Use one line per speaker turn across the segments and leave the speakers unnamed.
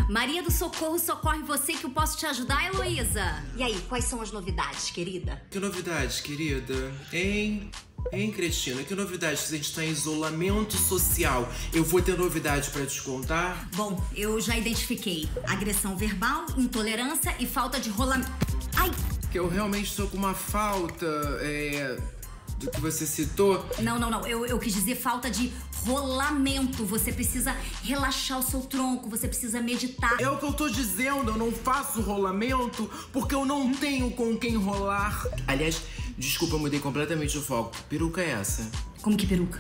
Maria do Socorro socorre você que eu posso te ajudar, Heloísa.
E aí, quais são as novidades, querida?
Que novidades, querida? Hein, Cristina? Que novidades? Se a gente tá em isolamento social, eu vou ter novidade pra te contar?
Bom, eu já identifiquei agressão verbal, intolerância e falta de rolamento. Ai!
Que eu realmente tô com uma falta, do que você citou.
Não. Eu quis dizer falta de rolamento. Você precisa relaxar o seu tronco, você precisa meditar.
É o que eu tô dizendo, eu não faço rolamento porque eu não tenho com quem rolar. Aliás, desculpa, eu mudei completamente o foco. Que peruca é essa?
Como que peruca?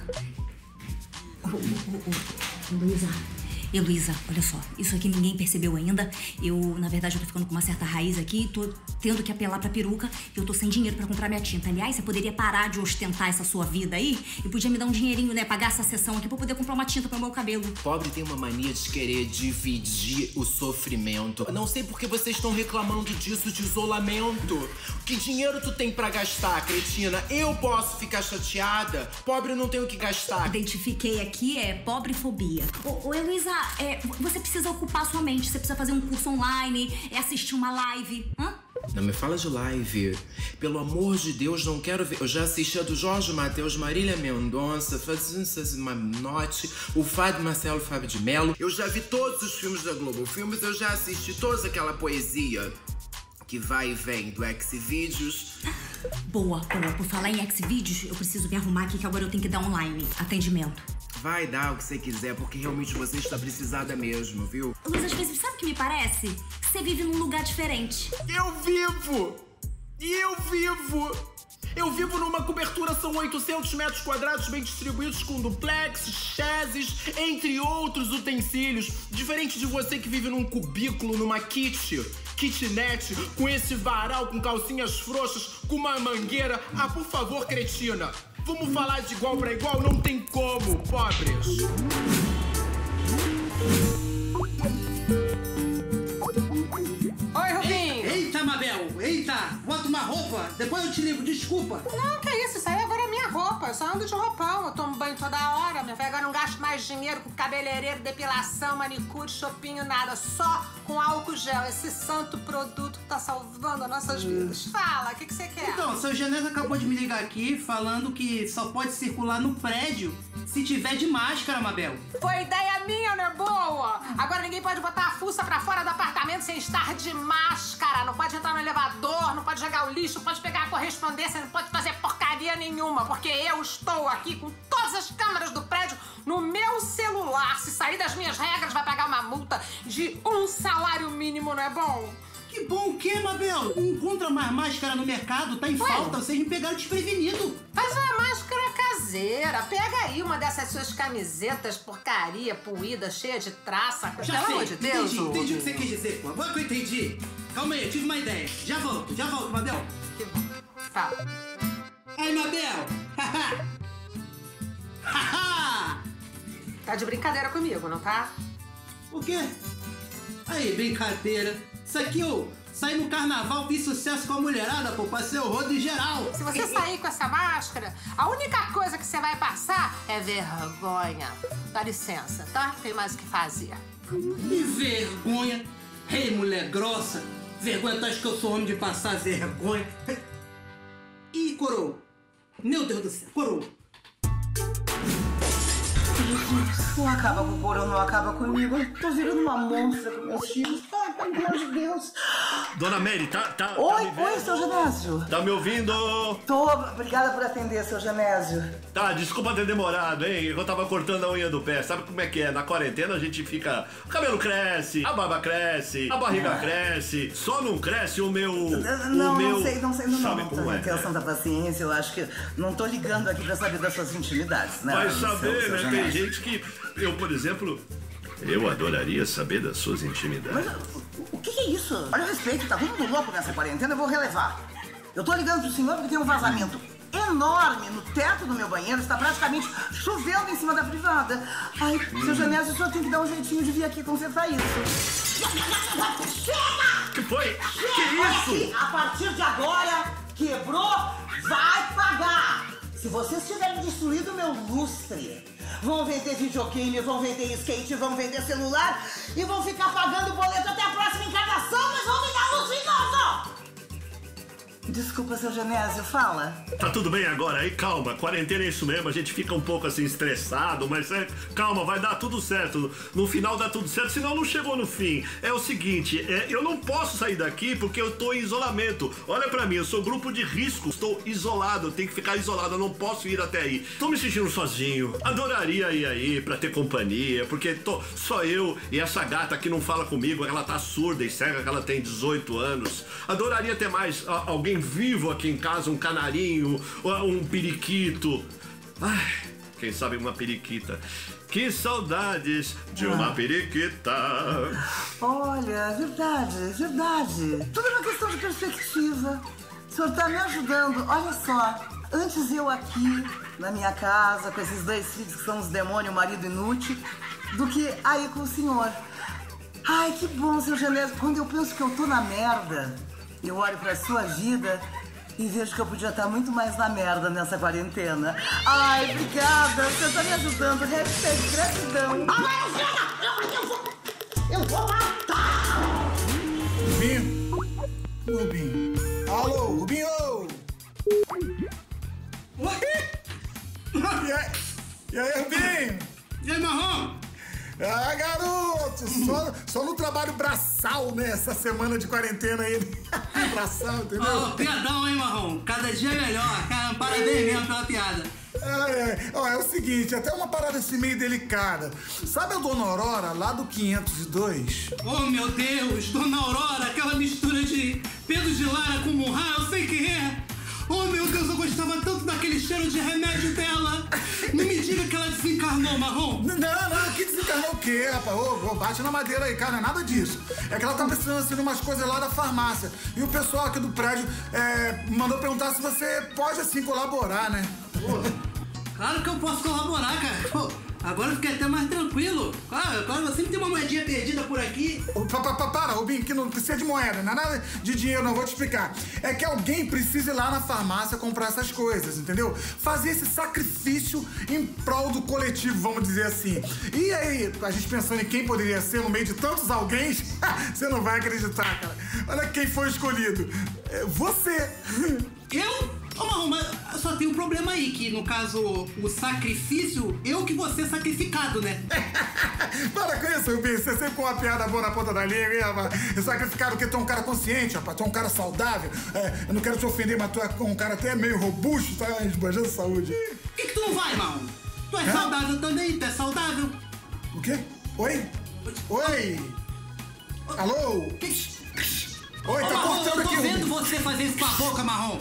Heloísa, olha só, isso aqui ninguém percebeu ainda. Na verdade, eu tô ficando com uma certa raiz aqui, tô tendo que apelar pra peruca e eu tô sem dinheiro pra comprar minha tinta. Aliás, você poderia parar de ostentar essa sua vida aí e podia me dar um dinheirinho, né? Pagar essa sessão aqui pra eu poder comprar uma tinta pro meu cabelo.
Pobre tem uma mania de querer dividir o sofrimento. Eu não sei por que vocês estão reclamando disso, de isolamento. Que dinheiro tu tem pra gastar, cretina? Eu posso ficar chateada? Pobre não tem o que gastar.
Identifiquei aqui, pobrefobia. Ô, Heloísa, você precisa ocupar sua mente, você precisa fazer um curso online, assistir uma live.
Não me fala de live. Pelo amor de Deus, não quero ver. Eu já assisti a do Jorge Mateus, Marília Mendonça, Manotti, o Fábio Marcelo Fábio de Mello. Eu já vi todos os filmes da Globo Filmes, eu já assisti toda aquela poesia que vai e vem do Xvideos.
Boa. Por falar em Xvideos, eu preciso me arrumar aqui que agora eu tenho que dar online atendimento.
Vai dar o que você quiser, porque realmente você está precisada mesmo, viu?
Luiz, às vezes, sabe o que me parece? Que você vive num lugar diferente.
Eu vivo! Eu vivo numa cobertura, são 800 metros quadrados bem distribuídos com duplex, chassis, entre outros utensílios. Diferente de você que vive num cubículo, numa kitnet, com esse varal, com calcinhas frouxas, com uma mangueira. Ah, por favor, cretina, vamos falar de igual pra igual? Não tem como, pobres.
Oi, Rubinho!
Eita, Mabel! Eita! Bota uma roupa, depois eu te ligo, desculpa.
Não, que isso aí agora é minha roupa. Eu só ando de roupão, eu tomo banho toda hora. Minha filha, agora não gasto mais dinheiro com cabeleireiro, depilação, manicure, shopping, nada. Só com álcool gel, esse santo produto que tá salvando as nossas vidas. Fala, o que você quer?
Então, seu Genésio acabou de me ligar aqui falando que só pode circular no prédio se tiver de máscara, Mabel.
Foi ideia minha, né, boa? Agora ninguém pode botar a fuça pra fora do apartamento sem estar de máscara. Não pode entrar no elevador, não pode jogar o lixo, não pode pegar a correspondência, não pode fazer porcaria nenhuma, porque eu estou aqui com todas as câmeras do prédio no meu celular. Se sair das minhas regras, vai pagar uma multa de 1 salário mínimo, não é bom?
Que bom o quê, Mabel? Não encontra mais máscara no mercado, tá em falta, vocês me pegaram desprevenido.
Faz uma máscara caseira, pega aí uma dessas suas camisetas porcaria, poída, cheia de traça.
Já
Pelo amor
sei,
de Deus,
entendi o que você quis dizer, pô. Agora que eu entendi. Calma aí, eu tive uma ideia. Já volto, Mabel.
Que bom. Fala.
Aí, Mabel!
Tá de brincadeira comigo, não tá?
O quê? Aí, brincadeira. Isso aqui eu saí no carnaval, fiz sucesso com a mulherada, pô. Passei o rodo em geral.
Se você sair com essa máscara, a única coisa que você vai passar é vergonha. Dá licença, tá? Tem mais o que fazer.
Que vergonha. Ei, mulher grossa. Vergonha, tu acha que eu sou homem de passar vergonha? Ih, coroa. Meu Deus do céu, coroa.
Não acaba com o coroa, não acaba comigo. Eu tô virando uma monstra com meus filhos. Ai, pelo amor de Deus.
Dona Mary, tá
Oi, seu Genésio.
Tá me ouvindo?
Tô, obrigada por atender, seu Genésio.
Tá, desculpa ter demorado, hein? Eu tava cortando a unha do pé. Sabe como é que é? Na quarentena a gente fica... O cabelo cresce, a barba cresce, a barriga cresce. Só não cresce o meu...
Não sei,
Sabe
não.
como é?
Tenha santa paciência, eu acho que... Não tô ligando aqui pra saber das suas intimidades, né?
Vai saber,
seu
né?
Genésio.
Tem gente que... Eu, por exemplo... Eu adoraria saber das suas intimidades.
Mas o que é isso? Olha o respeito, tá todo mundo louco nessa quarentena, eu vou relevar. Eu tô ligando pro senhor porque tem um vazamento enorme no teto do meu banheiro, está praticamente chovendo em cima da privada. Ai, seu Genésio, o senhor tem que dar um jeitinho de vir aqui consertar isso. Chega!
Que foi?
Chega!
Que isso?
Aqui, a partir de agora, quebrou, vai pagar! Se vocês tiverem destruído o meu lustre, vão vender videogame, vão vender skate, vão vender celular e vão ficar pagando o boleto até a próxima encarnação, mas vão me dar luz de novo! Desculpa, seu Genésio, fala.
Tá tudo bem agora aí? Calma, quarentena é isso mesmo, a gente fica um pouco assim estressado, mas calma, vai dar tudo certo. No final dá tudo certo, senão não chegou no fim. É o seguinte, eu não posso sair daqui porque eu tô em isolamento. Olha pra mim, eu sou grupo de risco, estou isolado, eu tenho que ficar isolado, eu não posso ir até aí. Tô me sentindo sozinho, adoraria ir aí pra ter companhia, porque tô só eu e essa gata que não fala comigo, ela tá surda e cega, que ela tem 18 anos. Adoraria ter mais alguém vivo aqui em casa, um canarinho, um periquito. Ai, quem sabe uma periquita. Que saudades de uma periquita.
Olha, verdade, verdade. Tudo é uma questão de perspectiva. O senhor tá me ajudando. Olha só, antes eu aqui, na minha casa, com esses 2 filhos que são os demônios, o marido inútil, do que aí com o senhor. Ai, que bom, seu Genésio. Quando eu penso que eu tô na merda, eu olho pra sua vida e vejo que eu podia estar muito mais na merda nessa quarentena. Ai, obrigada, você tá me ajudando. Hashtag gratidão. Eu vou matar!
Rubinho. Alô, Rubinho! E aí, Rubinho?
E aí, Marrom?
Ah, garoto! Só no trabalho braçal, né? Essa semana de quarentena aí. Braçal, entendeu?
Piadão, hein, Marrom? Cada dia é melhor. Cara, parabéns mesmo pela piada.
É o seguinte, até uma parada assim meio delicada. Sabe a Dona Aurora, lá do 502?
Oh, meu Deus! Dona Aurora, aquela mistura de Pedro de Lara com Murra, eu sei quem é! Oh, meu Deus, eu gostava tanto daquele cheiro de remédio dela! Não me diga que ela desencarnou, Marrom!
Não, que desencarnou o quê, rapaz? Ô, bate na madeira aí, cara, não é nada disso. É que ela tá precisando assim de umas coisas lá da farmácia. E o pessoal aqui do prédio mandou perguntar se você pode assim colaborar, né?
Pô, claro que eu posso colaborar, cara. Pô, agora eu fiquei até mais tranquilo. Claro, eu sempre tenho uma moedinha perdida por aqui.
Para, Rubinho, que não precisa de moeda, não é nada de dinheiro, não vou te explicar. É que alguém precisa ir lá na farmácia comprar essas coisas, entendeu? Fazer esse sacrifício em prol do coletivo, vamos dizer assim. E aí, a gente pensando em quem poderia ser no meio de tantos alguém, você não vai acreditar, cara. Olha quem foi escolhido. Você.
Eu? Ô, Marrom, mas só tem um problema aí, que no caso, o sacrifício, eu que vou ser sacrificado, né?
Para com isso, Rubinho. Você sempre com uma piada boa na ponta da língua, hein, rapaz? Sacrificado porque tu é um cara consciente, rapaz. Tu é um cara saudável. Eu não quero te ofender, mas tu é um cara até meio robusto, tá esbanjando saúde.
Por que tu não vai, Marrom? Tu é saudável também, tu é saudável.
O quê? Oi? Alô? Oi, tá cortando aqui,
Eu tô vendo
Rubinho.
você fazer isso com a boca, Marrom.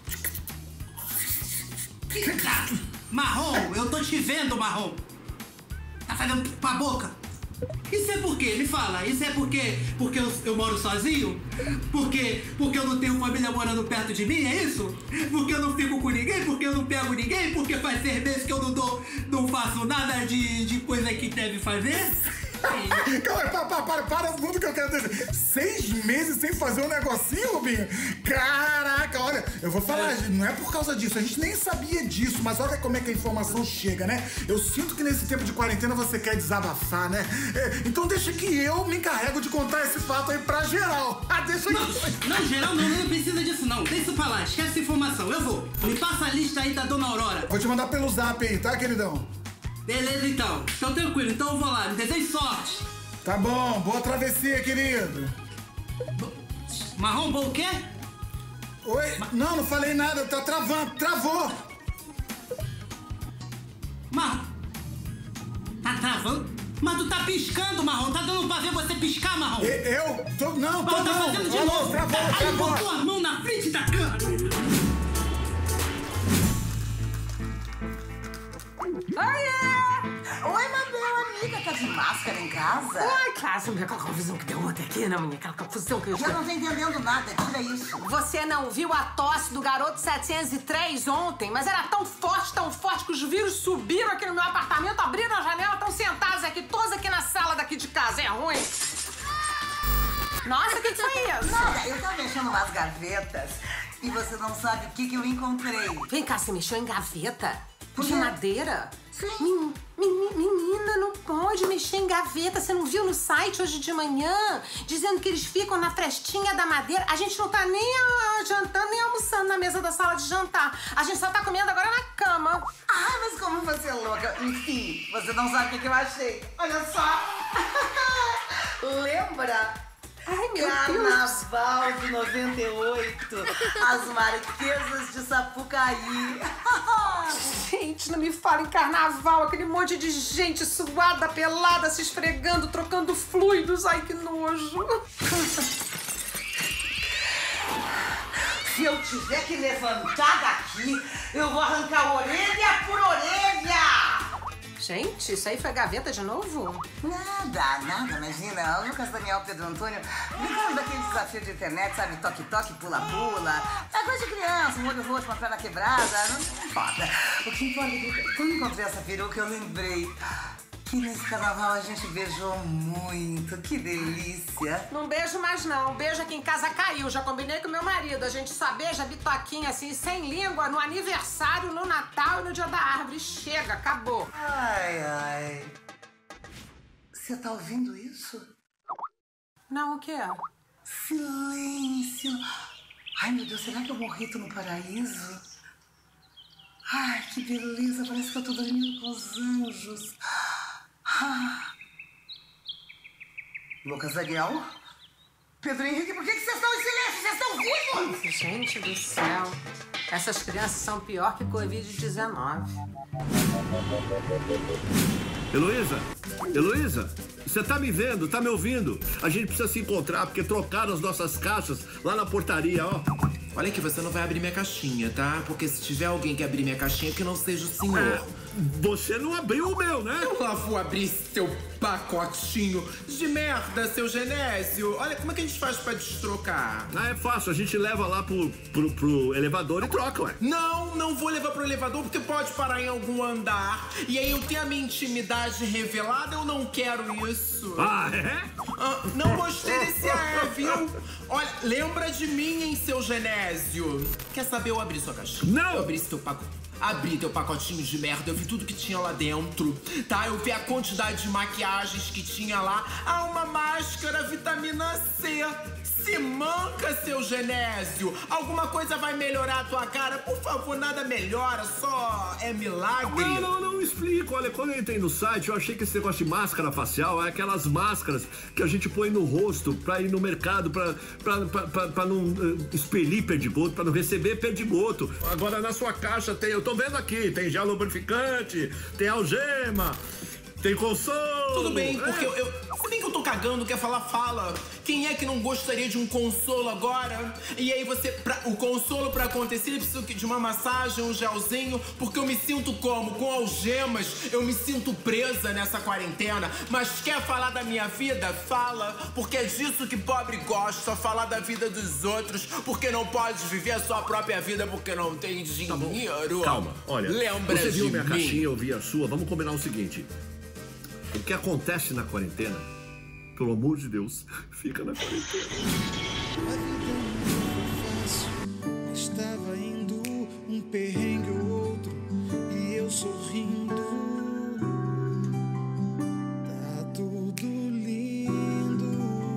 Marrom, eu tô te vendo, Marrom. Tá fazendo com a boca. Isso é por quê? Me fala. Isso é porque eu moro sozinho? Porque eu não tenho família morando perto de mim, é isso? Porque eu não fico com ninguém? Porque eu não pego ninguém? Porque faz 6 meses que eu não faço nada de coisa que deve fazer?
Calma, para tudo que eu quero dizer. 6 meses sem fazer um negocinho, Rubinho? Caraca, olha, eu vou falar, não é por causa disso, a gente nem sabia disso, mas olha como é que a informação chega, né? Eu sinto que nesse tempo de quarentena você quer desabafar, né? Então deixa que eu me encarrego de contar esse fato aí pra geral. Deixa que...
Não, geral não precisa disso não. Deixa isso pra lá, esquece essa informação, eu vou. Me passa a lista aí da Dona Aurora.
Vou te mandar pelo zap aí, tá, queridão?
Beleza, então. Então tranquilo, então eu vou lá. Me desejo sorte.
Tá bom, boa travessia, querido.
Marrom, bom o quê?
Oi? Não falei nada, tá travando, travou.
Marrom, tá travando? Mas tu tá piscando, Marrom. Tá dando pra ver você piscar, Marrom?
Eu? Não, tô
tá
não.
fazendo de novo.
Travou.
Aí botou a mão na frente da câmera.
Oi, Mabel, amiga, tá de máscara em casa?
Ai, claro, você não viu aquela confusão que deu ontem aqui, não, menina? Aquela confusão que eu...
Já não tô entendendo nada, tira isso.
Você não viu a tosse do garoto 703 ontem? Mas era tão forte que os vírus subiram aqui no meu apartamento, abriram a janela, estão sentados aqui, todos aqui na sala daqui de casa. É ruim? Nossa, o que foi isso?
Nada, eu tava mexendo nas gavetas e você não sabe o que eu encontrei.
Vem cá, você mexeu em gaveta? De madeira?
Sim.
Menina, não pode mexer em gaveta. Você não viu no site hoje de manhã? Dizendo que eles ficam na frestinha da madeira. A gente não tá nem jantando, nem almoçando na mesa da sala de jantar. A gente só tá comendo agora na cama.
Ai, mas como você é louca. Enfim, você não sabe o que eu achei. Olha só. Lembra?
Ai, meu
Carnaval de 98. As Marquesas de Sapucaí.
Gente, não me fala em carnaval. Aquele monte de gente suada, pelada, se esfregando, trocando fluidos. Ai, que nojo.
Se eu tiver que levantar daqui, eu vou arrancar orelha por orelha.
Gente, isso aí foi gaveta de novo?
Nada, imagina. O Lucas Daniel Pedro Antônio brincando daquele desafio de internet, sabe? Toque-toque, pula-pula. É coisa de criança, um olho roxo, uma perna quebrada. Não importa. O que importa é que quando encontrei essa peruca, eu lembrei que nesse carnaval a gente beijou muito. Que delícia.
Não beijo mais não. O beijo aqui em casa caiu. Já combinei com meu marido. A gente só beija bitoquinha assim, sem língua, no aniversário, no Natal e no dia da árvore. Chega, acabou.
Ai. Você tá ouvindo isso?
Não, o quê?
Silêncio. Ai, meu Deus, será que eu morri no paraíso? Ai, que beleza. Parece que eu tô dormindo com os anjos. Lucas Daniel? Pedro Henrique, por que vocês estão em silêncio? Vocês estão vivos?
Gente do céu. Essas crianças são pior que Covid-19.
Heloísa, você tá me vendo, tá me ouvindo? A gente precisa se encontrar porque trocaram as nossas caixas lá na portaria, ó.
Olha que você não vai abrir minha caixinha, tá? Porque se tiver alguém que abrir minha caixinha, que não seja o senhor.
Você não abriu o meu, né?
Eu lá vou abrir seu pacotinho de merda, seu Genésio. Olha, como é que a gente faz pra destrocar?
Ah, é fácil, a gente leva lá pro elevador e troca, ué.
Não vou levar pro elevador porque pode parar em algum andar. E aí eu tenho a minha intimidade revelada, eu não quero isso.
Ah, é?
Não gostei desse viu? Olha, lembra de mim, hein, seu Genésio? Quer saber, eu abri sua caixinha.
Não!
Eu abri teu pacote. Abri teu pacotinho de merda, eu vi tudo que tinha lá dentro, tá? Eu vi a quantidade de maquiagens que tinha lá. Uma máscara, vitamina C. Se manca, seu Genésio. Alguma coisa vai melhorar a tua cara? Por favor, nada melhora, só é milagre.
Não explico. Olha, quando eu entrei no site, eu achei que esse negócio de máscara facial é aquelas máscaras que a gente põe no rosto pra ir no mercado, pra não expelir perdigoto, pra não receber perdigoto. Agora na sua caixa tem, eu tô vendo aqui, tem gel lubrificante, tem algema, tem consolo.
Tudo bem, porque se bem que eu tô cagando, quer falar, fala. Quem é que não gostaria de um consolo agora? E aí o consolo pra acontecer, ele precisa de uma massagem, um gelzinho, porque eu me sinto como? Com algemas, eu me sinto presa nessa quarentena. Mas quer falar da minha vida? Fala, porque é disso que pobre gosta, falar da vida dos outros, porque não pode viver a sua própria vida porque não tem dinheiro.
Calma, olha,
lembra
você viu
de
minha
mim?
caixinha, eu vi a sua, vamos combinar o seguinte. O que acontece na quarentena, pelo amor de Deus, fica na quarentena.
A vida não foi fácil, estava indo um perrengue ou outro, e eu sorrindo. Tá tudo lindo,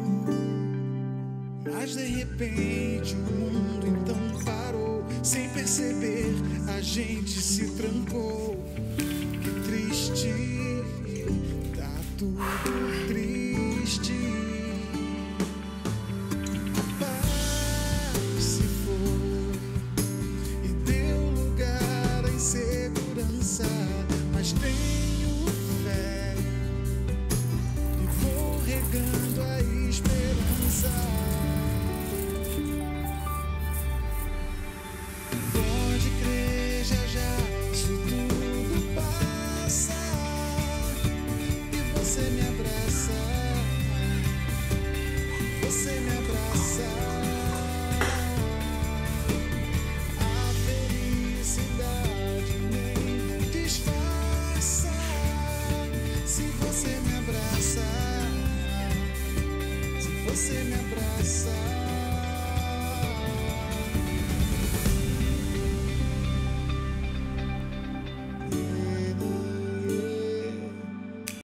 mas de repente o mundo então parou. Sem perceber, a gente se trancou. Que triste, tá tudo triste.